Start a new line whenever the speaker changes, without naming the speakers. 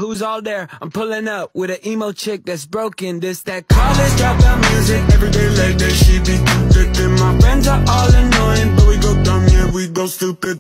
who's all there? I'm pulling up with an emo chick that's broken. This that college dropout music. Every day like that, she be too thick. And my friends are all annoying, but we go dumb, yeah, we go stupid.